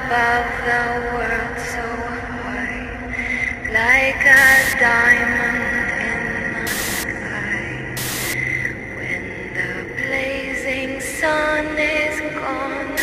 above the world so high, like a diamond in the sky. When the blazing sun is gone,